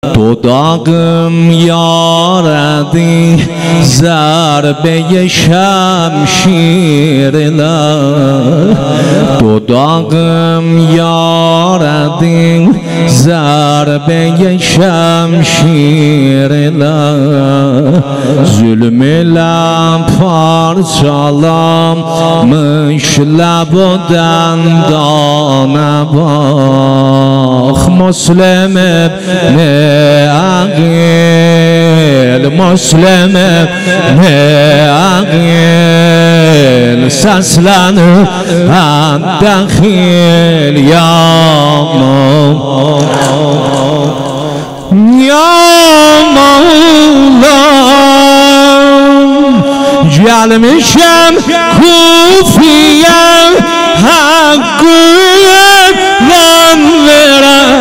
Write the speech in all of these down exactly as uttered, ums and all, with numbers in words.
دوداغم یاردی ضربه شمشیر دوداغم یاردی ضربه شمشیر ظلم لب parçalanmış lab o dendana bak Müslüme ne ağil Müslüme ne ağil seslenir dahil ya ya gelmişim Kufiye hakkından veren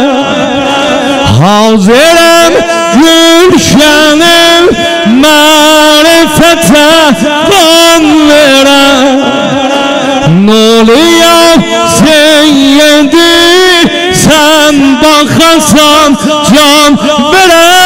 hazırım Gülşen'im marifete van veren n'oluyor seyyedi sen bakasan can veren